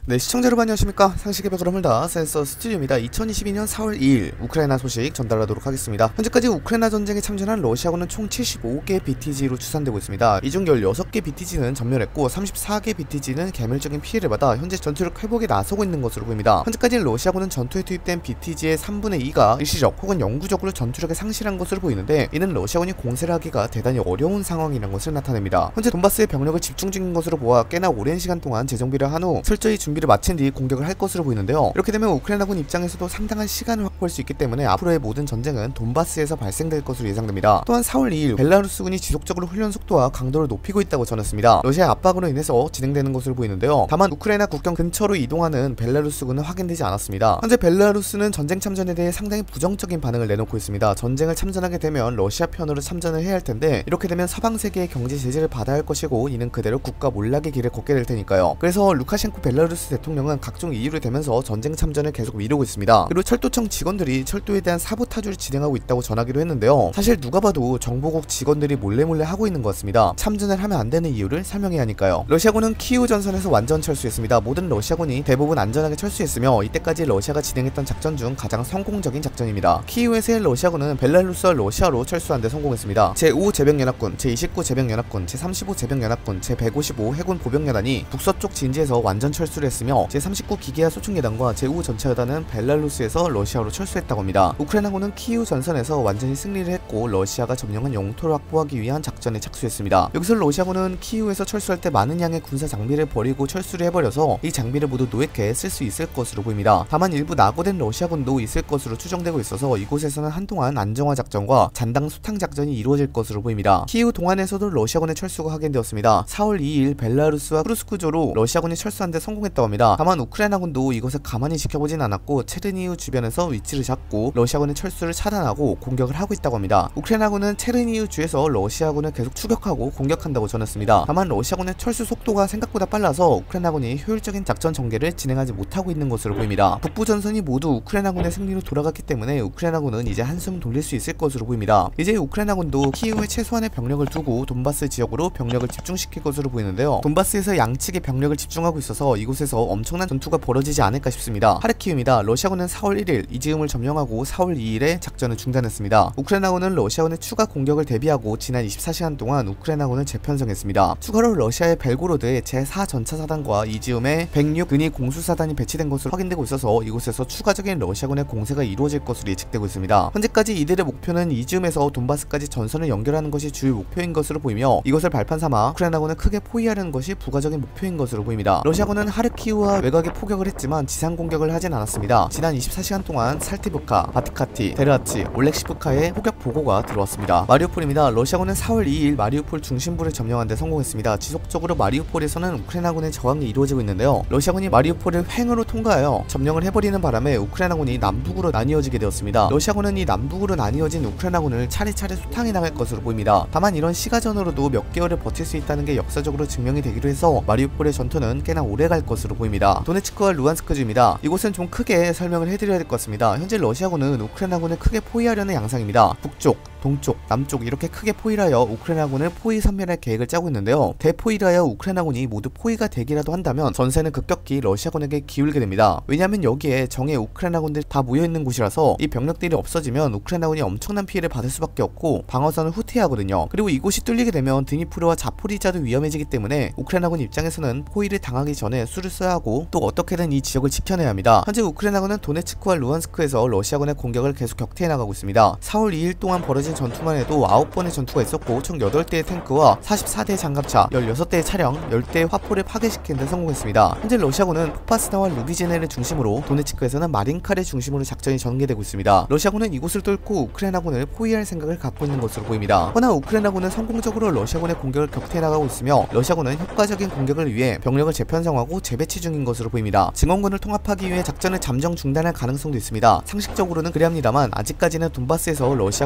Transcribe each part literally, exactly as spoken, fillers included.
네, 시청자 여러분 안녕하십니까. 상식의 벽을 허물다 센서 스튜디오입니다. 이천이십이년 사월 이일 우크라이나 소식 전달하도록 하겠습니다. 현재까지 우크라이나 전쟁에 참전한 러시아군은 총 칠십오개 비티지로 추산되고 있습니다. 이 중 열여섯개 비티지는 전멸했고 삼십사개 비티지는 개멸적인 피해를 받아 현재 전투력 회복에 나서고 있는 것으로 보입니다. 현재까지 러시아군은 전투에 투입된 비티지의 삼분의 이가 일시적 혹은 영구적으로 전투력에 상실한 것으로 보이는데, 이는 러시아군이 공세를 하기가 대단히 어려운 상황이라는 것을 나타냅니다. 현재 돈바스에 병력을 집중 중인 것으로 보아 꽤나 오랜 시간 동안 재정비를 한 후 철저히 준비 를 마친 뒤 공격을 할 것으로 보이는데요. 이렇게 되면 우크라이나군 입장에서도 상당한 시간을 확보할 수 있기 때문에 앞으로의 모든 전쟁은 돈바스에서 발생될 것으로 예상됩니다. 또한 사월 이일 벨라루스군이 지속적으로 훈련 속도와 강도를 높이고 있다고 전했습니다. 러시아의 압박으로 인해서 진행되는 것으로 보이는데요. 다만 우크라이나 국경 근처로 이동하는 벨라루스군은 확인되지 않았습니다. 현재 벨라루스는 전쟁 참전에 대해 상당히 부정적인 반응을 내놓고 있습니다. 전쟁을 참전하게 되면 러시아 편으로 참전을 해야 할 텐데, 이렇게 되면 서방 세계의 경제 제재를 받아야 할 것이고 이는 그대로 국가 몰락의 길을 걷게 될 테니까요. 그래서 루카셴코 벨라루스 대통령은 각종 이유를 대면서 전쟁 참전을 계속 미루고 있습니다. 그리고 철도청 직원들이 철도에 대한 사보타주를 진행하고 있다고 전하기로 했는데요. 사실 누가 봐도 정보국 직원들이 몰래몰래 하고 있는 것 같습니다. 참전을 하면 안 되는 이유를 설명해야 하니까요. 러시아군은 키우 전선에서 완전 철수했습니다. 모든 러시아군이 대부분 안전하게 철수했으며 이때까지 러시아가 진행했던 작전 중 가장 성공적인 작전입니다. 키우에서의 러시아군은 벨라루스와 러시아로 철수한 데 성공했습니다. 제오 제병연합군, 제이십구 제병연합군, 제삼십오 제병연합군, 제백오십오 해군 보병여단이 북서쪽 진지에서 완전 철수를 했으며 제삼십구 기계화 소총여단과 제오 전차여단은 벨라루스에서 러시아로 철수했다고 합니다. 우크라이나군은 키우 전선에서 완전히 승리를 했고 러시아가 점령한 영토를 확보하기 위한 작전에 착수했습니다. 여기서 러시아군은 키우에서 철수할 때 많은 양의 군사 장비를 버리고 철수를 해버려서 이 장비를 모두 노획해 쓸 수 있을 것으로 보입니다. 다만 일부 낙오된 러시아군도 있을 것으로 추정되고 있어서 이곳에서는 한동안 안정화 작전과 잔당 수탕 작전이 이루어질 것으로 보입니다. 키우 동안에서도 러시아군의 철수가 확인되었습니다. 사월 이일 벨라루스와 크루스크조로 러시아군이 철수한 데 성공했다고 합니다. 다만 우크라이나군도 이것을 가만히 지켜보진 않았고 체르니우 주변에서 위치를 잡고 러시아군의 철수를 차단하고 공격을 하고 있다고 합니다. 우크라이나군은 체르니우 주에서 러시아군을 계속 추격하고 공격한다고 전했습니다. 다만 러시아군의 철수 속도가 생각보다 빨라서 우크라이나군이 효율적인 작전 전개를 진행하지 못하고 있는 것으로 보입니다. 북부 전선이 모두 우크라이나군의 승리로 돌아갔기 때문에 우크라이나군은 이제 한숨 돌릴 수 있을 것으로 보입니다. 이제 우크라이나군도 키우에 최소한의 병력을 두고 돈바스 지역으로 병력을 집중시킬 것으로 보이는데요. 돈바스에서 양측의 병력을 집중하고 있어서 이곳에서 엄청난 전투가 벌어지지 않을까 싶습니다. 하르키우입니다. 러시아군은 사월 일일 이지움을 점령하고 사월 이일에 작전을 중단했습니다. 우크라이나군은 러시아군의 추가 공격을 대비하고 지난 이십사시간 동안 우크라이나군을 재편성했습니다. 추가로 러시아의 벨고로드에 제사 전차사단과 이지움의 백육 근위 공수사단이 배치된 것으로 확인되고 있어서 이곳에서 추가적인 러시아군의 공세가 이루어질 것으로 예측되고 있습니다. 현재까지 이들의 목표는 이지움에서 돈바스까지 전선을 연결하는 것이 주요 목표인 것으로 보이며, 이것을 발판 삼아 우크라이나군을 크게 포위하려는 것이 부가적인 목표인 것으로 보입니다. 러시아군은 하르키우와 외곽에 포격을 했지만 지상 공격을 하진 않았습니다. 지난 이십사시간 동안 살티브카, 바티카티, 데르하치, 올렉시프카에 포격 보고가 들어왔습니다. 마리우폴입니다. 러시아군은 사월 이일 마리우폴 중심부를 점령한 데 성공했습니다. 지속적으로 마리우폴에서는 우크라이나군의 저항이 이루어지고 있는데요. 러시아군이 마리우폴을 횡으로 통과하여 점령을 해버리는 바람에 우크라이나군이 남북으로 나뉘어지게 되었습니다. 러시아군은 이 남북으로 나뉘어진 우크라이나군을 차례차례 수탕해 나갈 것으로 보입니다. 다만 이런 시가전으로도 몇 개월을 버틸 수 있다는 게 역사적으로 증명이 되기로 해서 마리우폴의 전투는 꽤나 오래 갈 것으로 보입니다. 도네츠크와 루안스크주입니다. 이곳은 좀 크게 설명을 해드려야 될 것 같습니다. 현재 러시아군은 우크라이나군을 크게 포위하려는 양상입니다. 북쪽, 동쪽, 남쪽 이렇게 크게 포위를 하여 우크라이나군을 포위 섬멸할 계획을 짜고 있는데요. 대포위를 하여 우크라이나군이 모두 포위가 되기라도 한다면 전세는 급격히 러시아군에게 기울게 됩니다. 왜냐하면 여기에 정예 우크라이나군들이 다 모여있는 곳이라서 이 병력들이 없어지면 우크라이나군이 엄청난 피해를 받을 수밖에 없고 방어선을 후퇴하거든요. 그리고 이곳이 뚫리게 되면 드니프르와 자포리자도 위험해지기 때문에 우크라이나군 입장에서는 포위를 당하기 전에 수를 써야 하고 또 어떻게든 이 지역을 지켜내야 합니다. 현재 우크라이나군은 도네츠크와 루안스크에서 러시아군의 공격을 계속 격퇴해 나가고 있습니다. 사월 이일 동안 벌어진 전투만 해도 아홉 번의 전투가 있었고 총 여덟 대의 탱크와 사십사 대의 장갑차, 열여섯 대의 차량, 십 대의 화포를 파괴시키는 데 성공했습니다. 현재 러시아군은 포파스나와 루비제네를 중심으로, 도네츠크에서는 마린카를 중심으로 작전이 전개되고 있습니다. 러시아군은 이곳을 뚫고 우크라이나군을 포위할 생각을 갖고 있는 것으로 보입니다. 허나 우크라이나군은 성공적으로 러시아군의 공격을 격퇴해 나가고 있으며 러시아군은 효과적인 공격을 위해 병력을 재편성하고 재배치 중인 것으로 보입니다. 증원군을 통합하기 위해 작전을 잠정 중단할 가능성도 있습니다. 상식적으로는 그래야 합니다만 아직까지는 돈바스에서 러시아군의 작전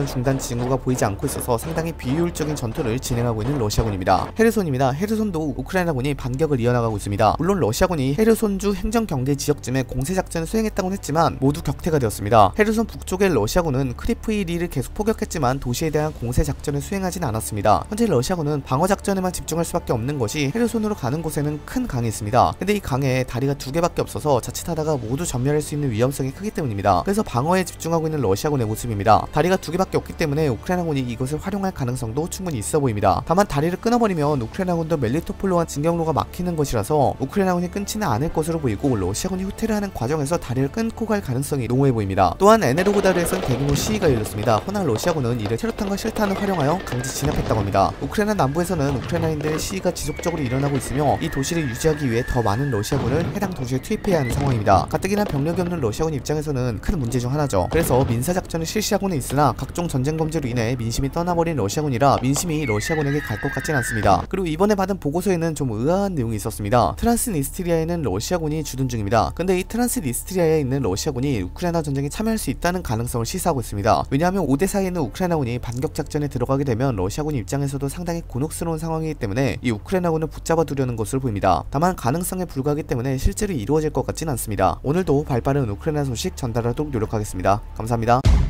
중단 징후가 보이지 않고 있어서 상당히 비효율적인 전투를 진행하고 있는 러시아군입니다. 헤르손입니다. 헤르손도 우크라이나군이 반격을 이어나가고 있습니다. 물론 러시아군이 헤르손주 행정경계 지역쯤에 공세작전을 수행했다고는 했지만 모두 격퇴가 되었습니다. 헤르손 북쪽의 러시아군은 크리프이리를 계속 포격했지만 도시에 대한 공세작전을 수행하진 않았습니다. 현재 러시아군은 방어작전에만 집중할 수밖에 없는 것이 헤르손으로 가는 곳에는 큰 강이 있습니다. 근데 이 강에 다리가 두 개밖에 없어서 자칫하다가 모두 전멸할 수 있는 위험성이 크기 때문입니다. 그래서 방어에 집중하고 있는 러시아군의 모습입니다. 다리가 두 개밖에 없기 때문에 우크라이나군이 이것을 활용할 가능성도 충분히 있어 보입니다. 다만 다리를 끊어버리면 우크라이나군도 멜리토폴로와 진경로가 막히는 것이라서 우크라이나군이 끊지는 않을 것으로 보이고 러시아군이 후퇴를 하는 과정에서 다리를 끊고 갈 가능성이 농후해 보입니다. 또한 에네르고다르에선 대규모 시위가 열렸습니다. 허나 러시아군은 이를 테러탄과 실탄을 활용하여 강제 진압했다고 합니다. 우크라이나 남부에서는 우크라이나인들의 시위가 지속적으로 일어나고 있으며 이 도시를 유지하기 위해 더 많은 러시아군을 해당 도시에 투입해야 하는 상황입니다. 가뜩이나 병력이 없는 러시아군 입장에서는 큰 문제 중 하나죠. 그래서 민사작전을 실시하고는 있으나 각종 전쟁 범죄로 인해 민심이 떠나버린 러시아군이라 민심이 러시아군에게 갈 것 같진 않습니다. 그리고 이번에 받은 보고서에는 좀 의아한 내용이 있었습니다. 트란스니스트리아에는 러시아군이 주둔 중입니다. 근데 이 트란스니스트리아에 있는 러시아군이 우크라이나 전쟁에 참여할 수 있다는 가능성을 시사하고 있습니다. 왜냐하면 오 대 사에 있는 우크라이나군이 반격작전에 들어가게 되면 러시아군 입장에서도 상당히 곤혹스러운 상황이기 때문에 이 우크라이나군을 붙잡아 두려는 것으로 보입니다. 다만 가능성에 불과하기 때문에 실제로 이루어질 것 같진 않습니다. 오늘도 발빠른 우크라이나 소식 전달하도록 노력하겠습니다. 감사합니다.